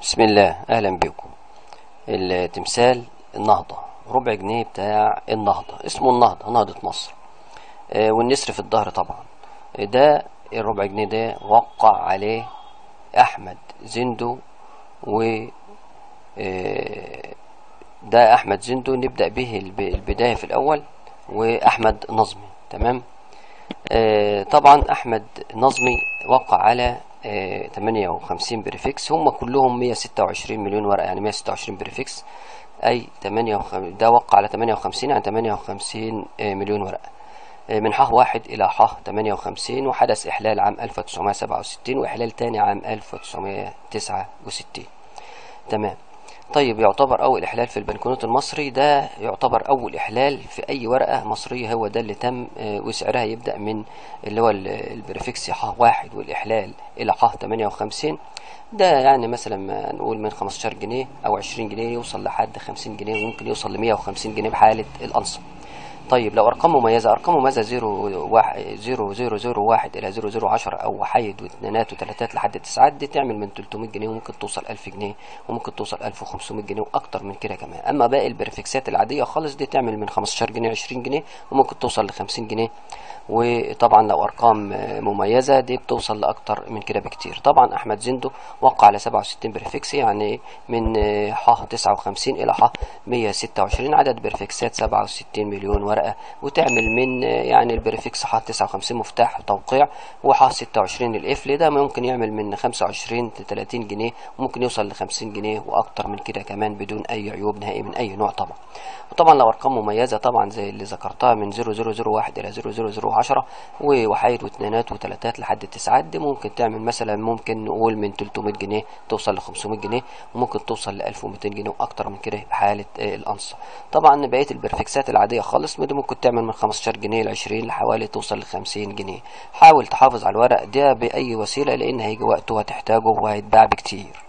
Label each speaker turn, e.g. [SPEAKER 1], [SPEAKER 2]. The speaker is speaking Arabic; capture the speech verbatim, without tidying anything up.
[SPEAKER 1] بسم الله، اهلا بكم. التمثال النهضة ربع جنيه بتاع النهضة، اسمه النهضة، نهضة مصر. آه والنسر في الظهر طبعا. آه ده الربع جنيه ده وقع عليه احمد زندو، و آه ده احمد زندو نبدأ به البداية في الاول، واحمد نظمي. تمام. آه طبعا احمد نظمي وقع على آه ثمانية وخمسين بريفكس، هم كلهم مية وستة وعشرين مليون ورقة، يعني مية وستة وعشرين بريفكس، اي ثمانية وخمسين. ده وقع على ثمانية وخمسين، يعني ثمانية وخمسين آه مليون ورقة، آه من ح واحد الى ح ثمانية وخمسين، وحدث احلال عام ألف وتسعمائة وسبعة وستين، واحلال تاني عام ألف وتسعمائة وتسعة وستين. تمام. طيب، يعتبر اول احلال في البنكنوت المصري، ده يعتبر اول احلال في اي ورقة مصرية، هو ده اللي تم، وسعرها يبدأ من اللي هو البريفكس ح واحد والاحلال الى ح ثمانية وخمسين. ده يعني مثلا ما نقول من خمستاشر جنيه او عشرين جنيه يوصل لحد خمسين جنيه، وممكن يوصل ل مية وخمسين جنيه بحالة الأنصة. طيب، لو ارقام مميزه، ارقام مميزه صفر صفر صفر واحد الى صفر صفر عشرة، او وحيد واثنينات وثلاثات لحد تسعات، دي تعمل من ثلاثمائة جنيه، وممكن توصل ألف جنيه، وممكن توصل ألف وخمسمائة جنيه، واكتر من كده كمان. اما باقي البريفكسات العاديه خالص، دي تعمل من خمستاشر جنيه عشرين جنيه، وممكن توصل ل خمسين جنيه. وطبعا لو ارقام مميزه دي بتوصل لاكتر من كده بكتير. طبعا احمد زندو وقع على سبعة وستين بريفكس، يعني من ح تسعة وخمسين الى ح مية وستة وعشرين، عدد بريفكسات سبعة وستين مليون ورقه، وتعمل من يعني البريفكس ح تسعة وخمسين مفتاح توقيع، وح ستة وعشرين القفل، ده ممكن يعمل من خمسة وعشرين ل ثلاثين جنيه، وممكن يوصل ل خمسين جنيه واكتر من كده كمان، بدون اي عيوب نهائي من اي نوع طبعا. وطبعا لو ارقام مميزه طبعا زي اللي ذكرتها من صفر صفر صفر واحد الى صفر صفر صفر عشرة، ووحيد واثنينات وثلاثات لحد تسعات، دي ممكن تعمل مثلا ممكن نقول من ثلاثمائة جنيه توصل ل خمسمائة جنيه، وممكن توصل ل ألف ومئتين جنيه واكتر من كده بحاله الأنصة. طبعا بقيه البرفكسات العاديه خالص دي ممكن تعمل من خمستاشر جنيه ل عشرين لحوالي توصل ل خمسين جنيه. حاول تحافظ على الورق ده باي وسيله، لان هيجي وقت وهتحتاجه وهيتباع بكتير.